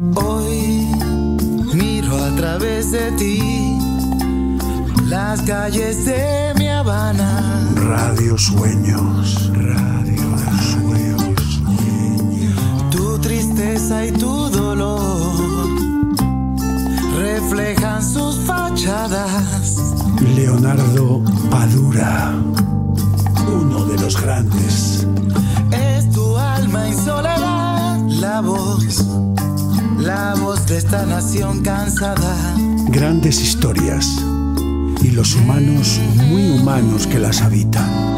Hoy miro a través de ti las calles de mi Habana. Radio Sueños. Radio Sueños. Tu tristeza y tu dolor reflejan sus fachadas. Leonardo Padura, uno de los grandes. Es tu alma y soledad, la voz de esta nación cansada. Grandes historias y los humanos muy humanos que las habitan.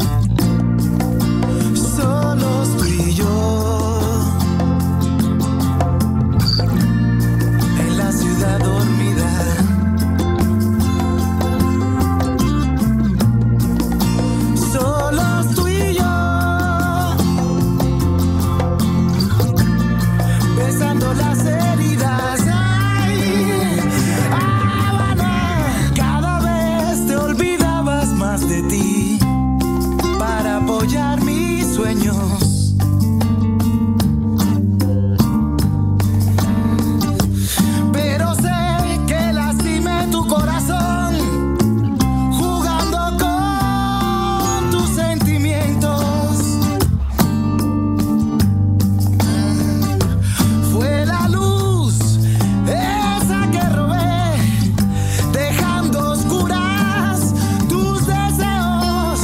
Solos tú y yo en la ciudad dormida. Solos tú y yo besando las heridas. Ay, Habana, cada vez te olvidabas más de ti para apoyar mis sueños. Pero sé que lastimé tu corazón jugando con tus sentimientos. Fue la luz esa que robé, dejando oscuras tus deseos.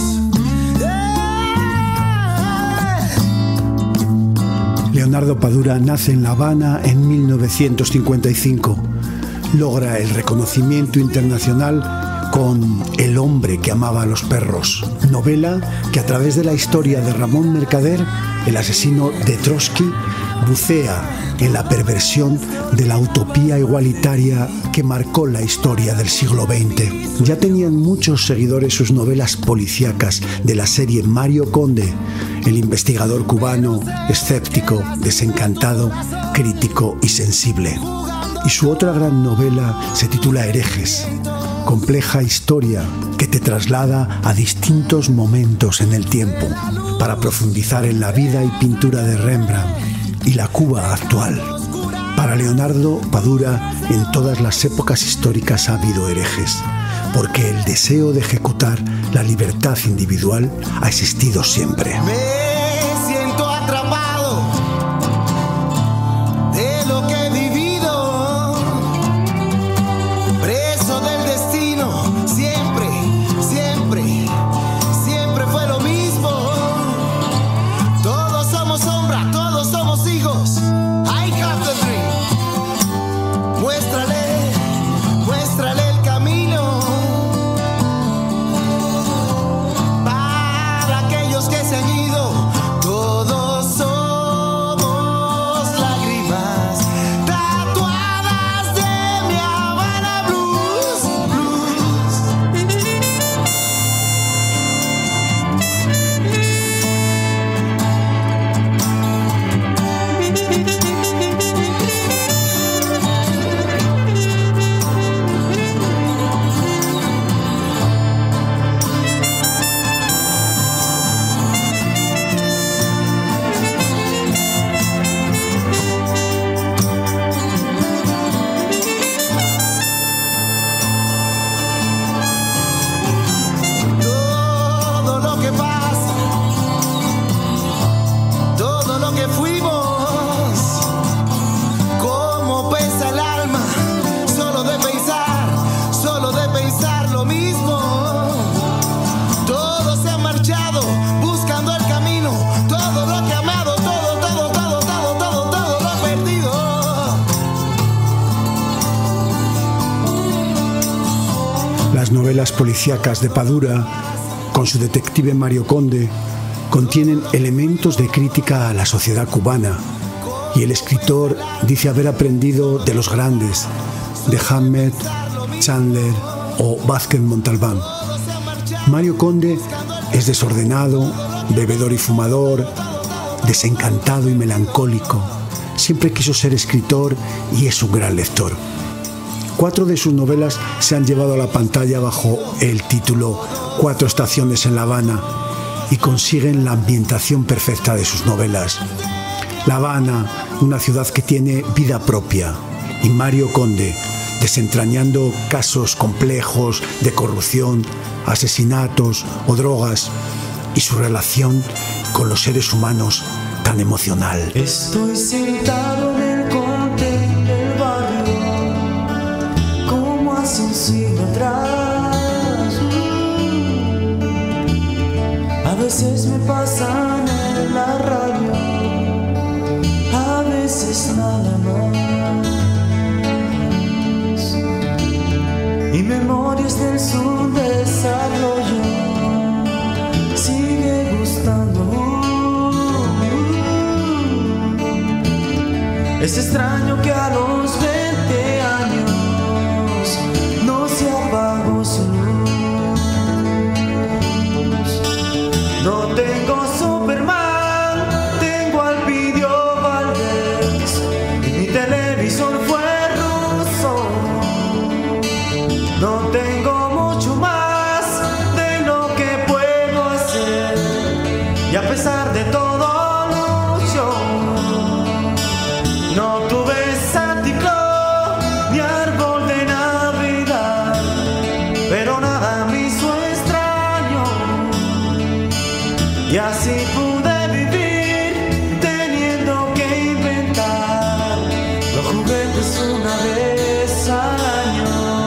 Leonardo Padura nace en La Habana en 1955. Logra el reconocimiento internacional con El hombre que amaba a los perros, novela que a través de la historia de Ramón Mercader, el asesino de Trotsky, bucea en la perversión de la utopía igualitaria que marcó la historia del siglo XX. Ya tenían muchos seguidores sus novelas policíacas de la serie Mario Conde, el investigador cubano, escéptico, desencantado, crítico y sensible. Y su otra gran novela se titula Herejes, compleja historia que te traslada a distintos momentos en el tiempo para profundizar en la vida y pintura de Rembrandt y la Cuba actual. Para Leonardo Padura, en todas las épocas históricas ha habido herejes, porque el deseo de ejecutar la libertad individual ha existido siempre. Me siento atrapado de lo que he vivido, preso del destino. Siempre, siempre, siempre fue lo mismo. Todos somos sombra, todos somos hijos. I have the dream. Muéstrale el camino para aquellos que se han ido. Todos somos lágrimas tatuadas de mi Habana Blues. Todo lo que pasa, todo lo que fuimos, cómo pesa el alma, solo de pensar lo mismo. Todos se han marchado buscando el camino, todo lo que he amado, todo lo he perdido. Las novelas policíacas de Padura, con su detective Mario Conde, contienen elementos de crítica a la sociedad cubana, y el escritor dice haber aprendido de los grandes, de Hammett, Chandler o Vázquez Montalbán. Mario Conde es desordenado, bebedor y fumador, desencantado y melancólico. Siempre quiso ser escritor y es un gran lector. 4 de sus novelas se han llevado a la pantalla bajo el título 4 estaciones en La Habana y consiguen la ambientación perfecta de sus novelas. La Habana, una ciudad que tiene vida propia. Y Mario Conde, desentrañando casos complejos de corrupción, asesinatos o drogas y su relación con los seres humanos tan emocional. Estoy sentado en el cóctel del barrio, como hace un siglo atrás. A veces me pasan en la radio, a veces nada más. Y memorias del subdesarrollo sigue gustando. Es extraño que a los 20 años no se apagó su luz. No tengo Superman, tengo al Pidio Valdés, y mi televisor fue ruso. No tengo mucho más de lo que puedo hacer, y a pesar de todo lucho. No tuve Santa Claus ni árbol de Navidad, pero nada me hizo extraño, y así pude vivir teniendo que inventar los juguetes una vez al año.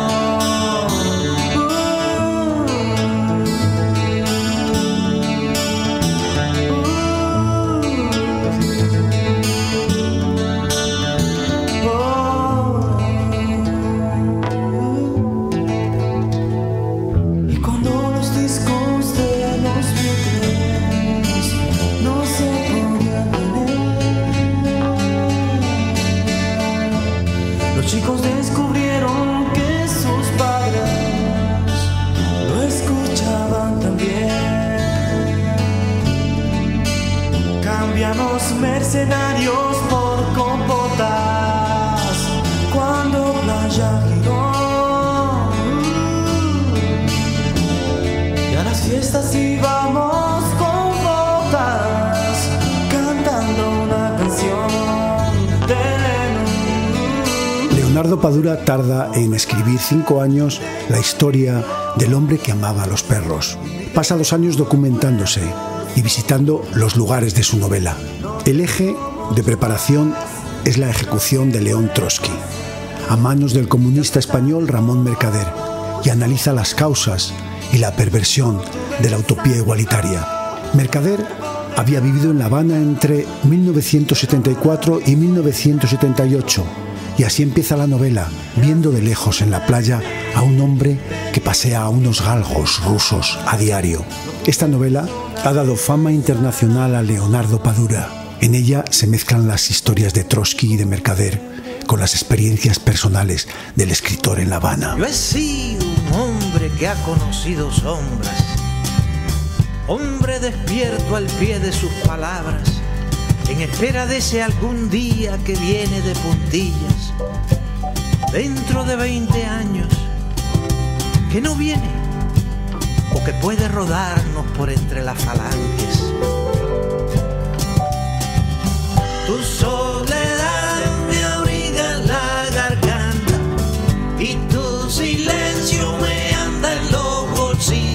Chicos descubrieron que sus padres lo escuchaban también. Cambiamos mercenarios por compotas cuando Playa giró. Y a las fiestas íbamos con botas cantando una canción de Leonardo Padura tarda en escribir 5 años la historia del hombre que amaba a los perros. Pasa 2 años documentándose y visitando los lugares de su novela. El eje de preparación es la ejecución de León Trotsky, a manos del comunista español Ramón Mercader, y analiza las causas y la perversión de la utopía igualitaria. Mercader había vivido en La Habana entre 1974 y 1978, y así empieza la novela, viendo de lejos en la playa a un hombre que pasea a unos galgos rusos a diario. Esta novela ha dado fama internacional a Leonardo Padura. En ella se mezclan las historias de Trotsky y de Mercader con las experiencias personales del escritor en La Habana. Yo he sido un hombre que ha conocido sombras, hombre despierto al pie de sus palabras, en espera de ese algún día que viene de puntillas, dentro de 20 años, que no viene, o que puede rodarnos por entre las falanges. Tu soledad me abriga la garganta y tu silencio me anda en los bolsillos.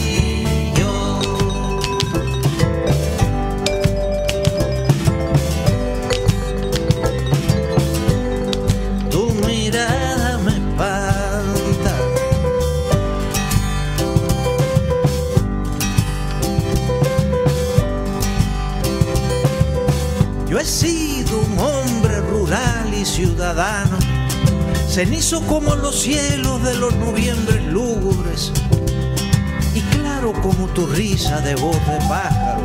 Yo he sido un hombre rural y ciudadano, cenizo como los cielos de los noviembres lúgubres, y claro como tu risa de voz de pájaro.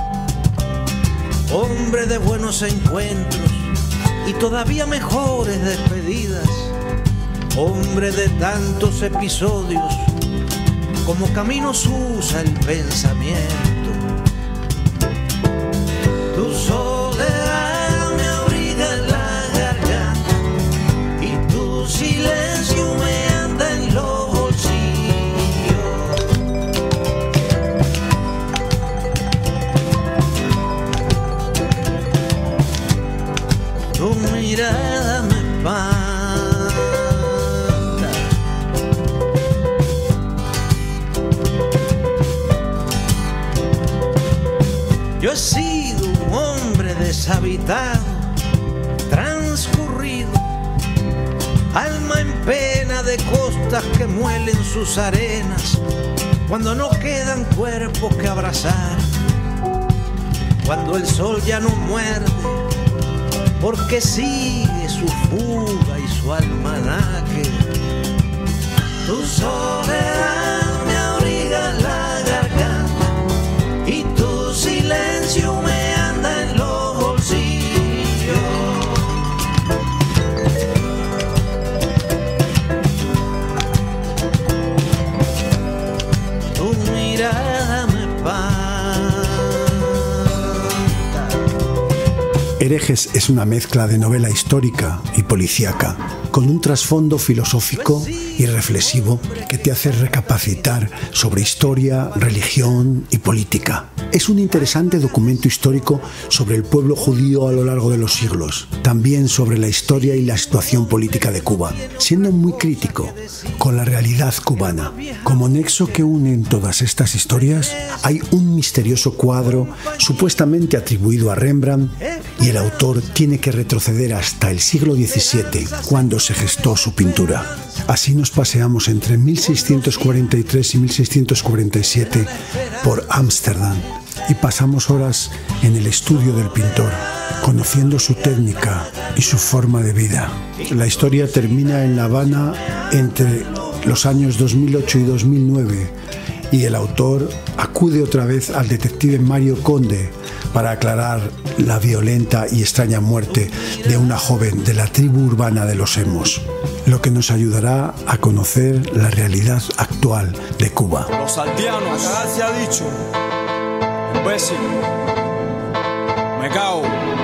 Hombre de buenos encuentros y todavía mejores despedidas, hombre de tantos episodios como caminos usa el pensamiento. Tu soledad me abriga la garganta y tu silencio me anda en los bolsillos. Yo he sido un hombre deshabitado, transcurrido, alma en pena de costas que muelen sus arenas, cuando no quedan cuerpos que abrazar, cuando el sol ya no muerde, porque sigue su fuga y su almanaque. Tu soledad me abriga la garganta y tu silencio me anda en los bolsillos. Tu mirada me espanta. Herejes es una mezcla de novela histórica y policíaca, con un trasfondo filosófico y reflexivo que te hace recapacitar sobre historia, religión y política. Es un interesante documento histórico sobre el pueblo judío a lo largo de los siglos, también sobre la historia y la situación política de Cuba, siendo muy crítico con la realidad cubana. Como nexo que une todas estas historias, hay un misterioso cuadro supuestamente atribuido a Rembrandt, y el autor tiene que retroceder hasta el siglo XVII, cuando se gestó su pintura. Así nos paseamos entre 1643 y 1647 por Ámsterdam y pasamos horas en el estudio del pintor, conociendo su técnica y su forma de vida. La historia termina en La Habana entre los años 2008 y 2009 y el autor acude otra vez al detective Mario Conde para aclarar la violenta y extraña muerte de una joven de la tribu urbana de los Emos, lo que nos ayudará a conocer la realidad actual de Cuba. Los aldeanos, acá se ha dicho, imbécil, me cago,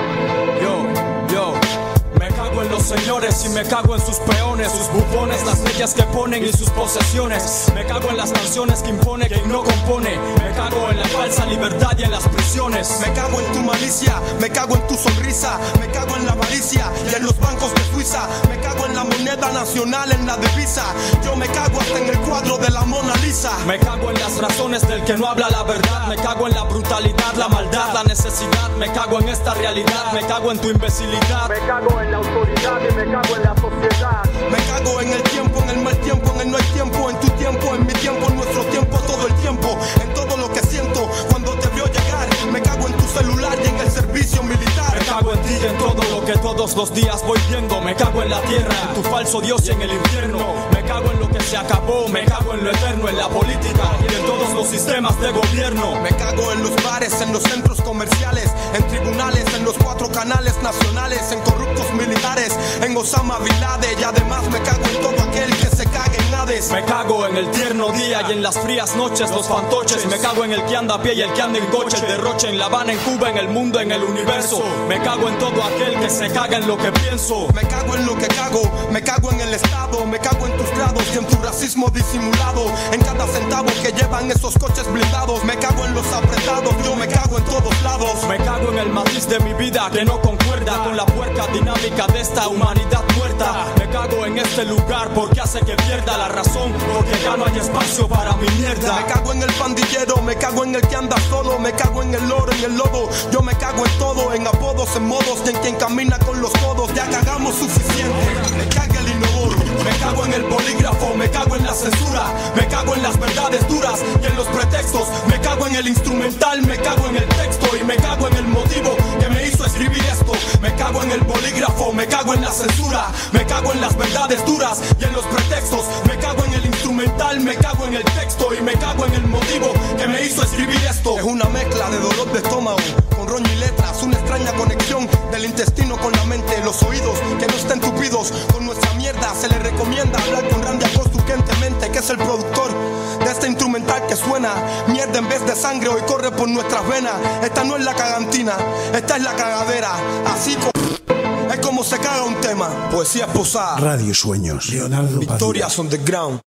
me cago en los señores y me cago en sus peones, sus bufones, las leyes que ponen y sus posesiones. Me cago en las canciones que impone quien no compone. Me cago en la falsa libertad y en las prisiones. Me cago en tu malicia, me cago en tu sonrisa, me cago en la avaricia y en los bancos de Suiza. Me cago en la moneda nacional, en la divisa. Yo me cago hasta en el cuadro de la Mona Lisa. Me cago en las razones del que no habla la verdad. Me cago en la brutalidad, la maldad, la necesidad. Me cago en esta realidad, me cago en tu imbecilidad. Me cago en la autoridad y me cago en la sociedad. Me cago en el tiempo, en el mal tiempo, en el no hay tiempo, en tu tiempo, en mi tiempo, en nuestro tiempo, todo el tiempo, en todo lo que siento cuando te veo llegar. Me cago en tu celular y en el servicio militar. Me cago en ti y en todo lo que todos los días voy viendo. Me cago en la tierra, en tu falso Dios y en el infierno. Me cago en lo que se acabó, me cago en lo eterno, en la política y en todos los sistemas de gobierno. Me cago en los bares, en los centros comerciales, en tribunales, en los 4 canales nacionales, en corruptos militares, en Osama Bin Laden, y además me cago en todo aquel que se cague en Hades. Me cago en el tierno día y en las frías noches, los fantoches. Me cago en el que anda a pie y el que anda en coche, el derroche en La Habana, en Cuba, en el mundo, en el universo. Me cago en todo aquel que se caga en lo que pienso. Me cago en lo que cago, me cago en el Estado, me cago en tus grados y en tu racismo disimulado, en cada centavo que llevan esos coches blindados. Me cago en los apretados, yo me cago en todos lados. Me cago en el matiz de mi vida que no concuerda con la puerca dinámica de esta humanidad muerta. Me cago en este lugar porque hace que pierda la razón, porque ya no hay espacio para mi mierda. Me cago en el pandillero, me cago en el que anda solo, me cago en el oro, en el lodo. Yo me cago en todo, en apodos, en modos y en quien camina con los codos. Ya cagamos suficiente, me caga el inodoro. Me cago en el bolígrafo, me cago en la censura, me cago en las verdades duras y en los pretextos. Me cago en el instrumental, me cago en el texto y me cago en el motivo que me hizo escribir esto. Me cago en el bolígrafo, me cago en la censura, me cago en las verdades duras y en los pretextos. Me cago en el instrumental, me cago en el texto y me cago en el motivo que me hizo escribir esto. Es una mezcla de dolor de estómago con roño y letras, una extraña conexión del intestino con la mente, los oídos que no estén tupidos con nuestra mierda. Se le recomienda hablar con Randy Acosta urgentemente, que es el productor de este instrumental que suena mierda en vez de sangre, hoy corre por nuestras venas. Esta no es la cagantina, esta es la cagadera. Así es como se caga un tema. Poesía posada, Radio Sueños, Leonardo Padura. Victorias on the ground.